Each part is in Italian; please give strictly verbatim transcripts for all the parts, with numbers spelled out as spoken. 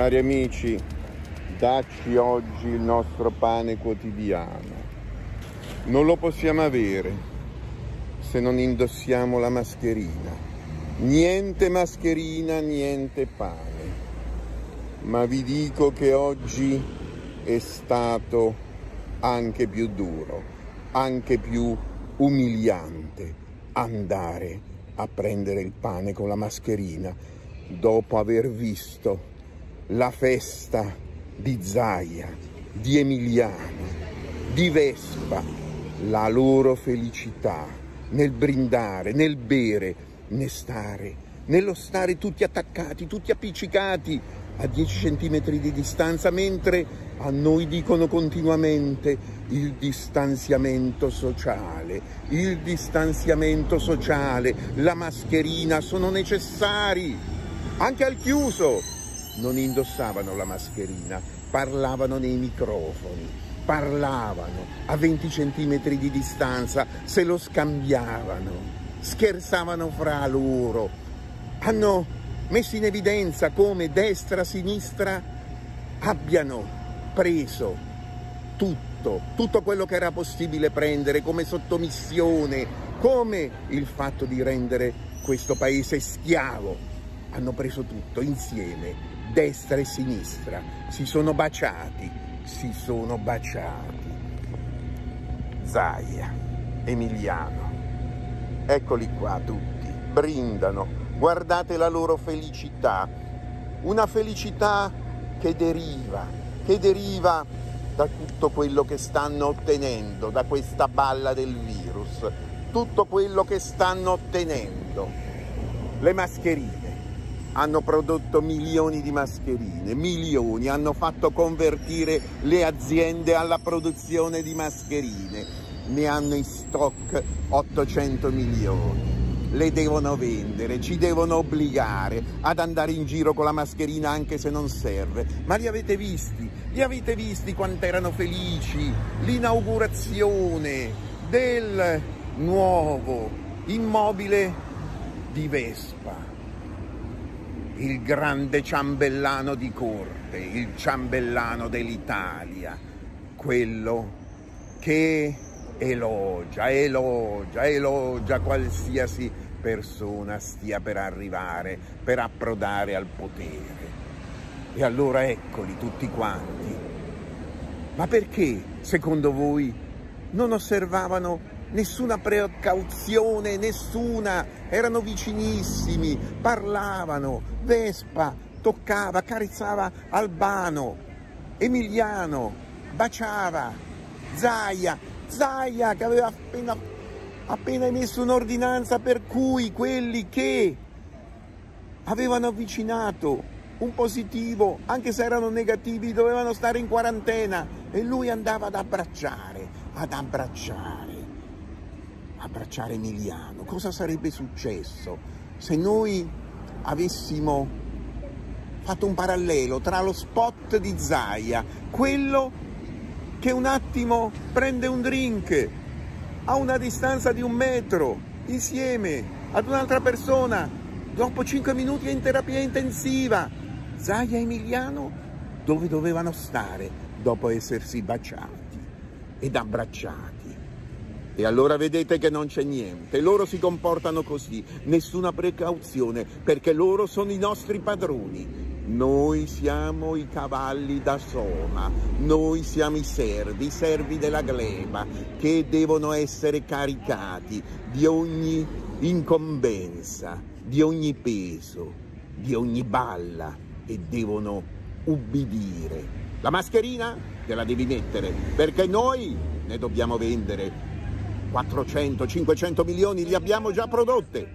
Cari amici, dacci oggi il nostro pane quotidiano. Non lo possiamo avere se non indossiamo la mascherina. Niente mascherina, niente pane. Ma vi dico che oggi è stato anche più duro, anche più umiliante andare a prendere il pane con la mascherina dopo aver visto la festa di Zaia, di Emiliano, di Vespa, la loro felicità nel brindare, nel bere, nel stare, nello stare tutti attaccati, tutti appiccicati a dieci centimetri di distanza, mentre a noi dicono continuamente il distanziamento sociale, il distanziamento sociale, la mascherina sono necessari, anche al chiuso. Non indossavano la mascherina, parlavano nei microfoni, parlavano a venti centimetri di distanza, se lo scambiavano, scherzavano fra loro. Hanno messo in evidenza come destra e sinistra abbiano preso tutto, tutto quello che era possibile prendere come sottomissione, come il fatto di rendere questo paese schiavo. Hanno preso tutto insieme. Destra e sinistra si sono baciati, si sono baciati. Zaia, Emiliano, eccoli qua tutti, brindano, guardate la loro felicità, una felicità che deriva, che deriva da tutto quello che stanno ottenendo, da questa balla del virus, tutto quello che stanno ottenendo. Le mascherine. Hanno prodotto milioni di mascherine, milioni, hanno fatto convertire le aziende alla produzione di mascherine, ne hanno in stock ottocento milioni, le devono vendere, ci devono obbligare ad andare in giro con la mascherina anche se non serve. Ma li avete visti? Li avete visti quanto erano felici? L'inaugurazione del nuovo immobile di Vespa. Il grande ciambellano di corte, il ciambellano dell'Italia, quello che elogia, elogia, elogia qualsiasi persona stia per arrivare, per approdare al potere. E allora eccoli tutti quanti. Ma perché, secondo voi, non osservavano nessuna precauzione, nessuna, erano vicinissimi, parlavano, Vespa toccava, carezzava Albano, Emiliano, baciava, Zaia, Zaia che aveva appena, appena emesso un'ordinanza per cui quelli che avevano avvicinato un positivo, anche se erano negativi, dovevano stare in quarantena e lui andava ad abbracciare, ad abbracciare. abbracciare Emiliano. Cosa sarebbe successo se noi avessimo fatto un parallelo tra lo spot di Zaia, quello che un attimo prende un drink a una distanza di un metro insieme ad un'altra persona, dopo cinque minuti è in terapia intensiva, Zaia e Emiliano dove dovevano stare dopo essersi baciati ed abbracciati. E allora vedete che non c'è niente, loro si comportano così, nessuna precauzione, perché loro sono i nostri padroni. Noi siamo i cavalli da soma, noi siamo i servi, i servi della gleba, che devono essere caricati di ogni incombenza, di ogni peso, di ogni balla e devono ubbidire. La mascherina te la devi mettere, perché noi ne dobbiamo vendere. quattrocento cinquecento milioni li abbiamo già prodotte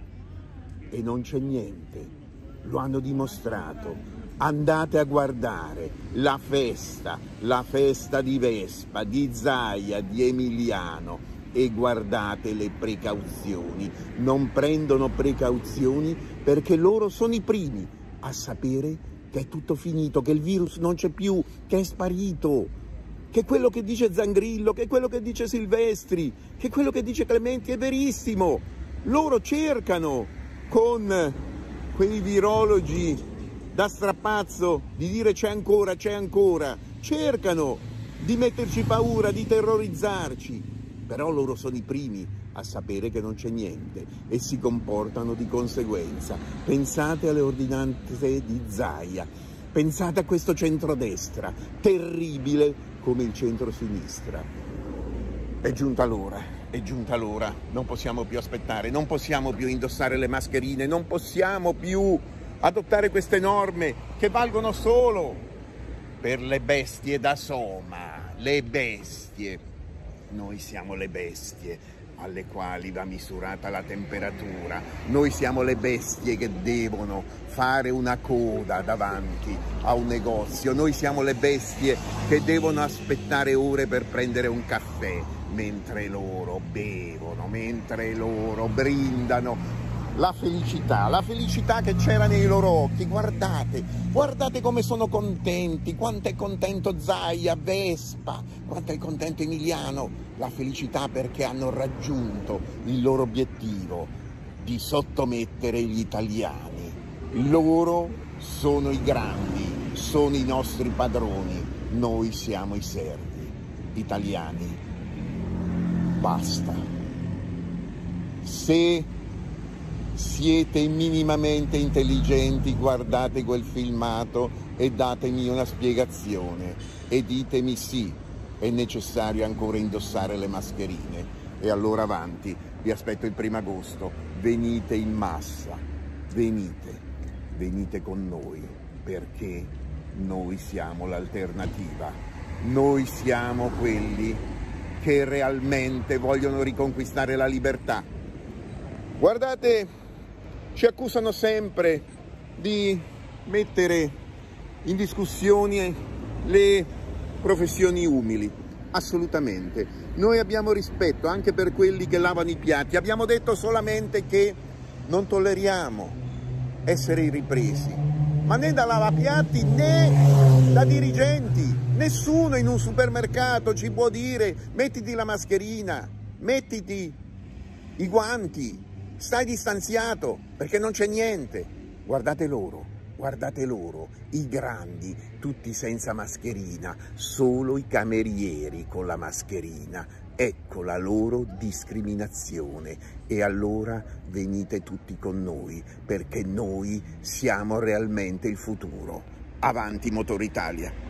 e non c'è niente, lo hanno dimostrato. Andate a guardare la festa, la festa di Vespa, di Zaia, di Emiliano e guardate le precauzioni. Non prendono precauzioni perché loro sono i primi a sapere che è tutto finito, che il virus non c'è più, che è sparito. Che quello che dice Zangrillo, che quello che dice Silvestri, che quello che dice Clementi è verissimo. Loro cercano con quei virologi da strappazzo di dire c'è ancora, c'è ancora, cercano di metterci paura, di terrorizzarci, però loro sono i primi a sapere che non c'è niente e si comportano di conseguenza. Pensate alle ordinanze di Zaia, pensate a questo centrodestra, terribile come il centrosinistra. È giunta l'ora, è giunta l'ora, non possiamo più aspettare, non possiamo più indossare le mascherine, non possiamo più adottare queste norme che valgono solo per le bestie da Soma, le bestie. Noi siamo le bestie alle quali va misurata la temperatura, noi siamo le bestie che devono fare una coda davanti a un negozio, noi siamo le bestie che devono aspettare ore per prendere un caffè, mentre loro bevono, mentre loro brindano la felicità, la felicità che c'era nei loro occhi. Guardate, guardate come sono contenti, quanto è contento Zaia, Vespa, quanto è contento Emiliano, la felicità perché hanno raggiunto il loro obiettivo di sottomettere gli italiani. Loro sono i grandi, sono i nostri padroni, noi siamo i servi. Italiani, basta. Se siete minimamente intelligenti, guardate quel filmato e datemi una spiegazione e ditemi sì, è necessario ancora indossare le mascherine. E allora avanti, vi aspetto il primo agosto, venite in massa, venite, venite con noi, perché noi siamo l'alternativa, noi siamo quelli che realmente vogliono riconquistare la libertà. Guardate, ci accusano sempre di mettere in discussione le professioni umili. Assolutamente. Noi abbiamo rispetto anche per quelli che lavano i piatti. Abbiamo detto solamente che non tolleriamo essere ripresi, ma né da lavapiatti né da dirigenti. Nessuno in un supermercato ci può dire mettiti la mascherina, mettiti i guanti, stai distanziato, perché non c'è niente. Guardate loro, guardate loro, i grandi, tutti senza mascherina, solo i camerieri con la mascherina. Ecco la loro discriminazione. E allora venite tutti con noi, perché noi siamo realmente il futuro. Avanti Motor Italia!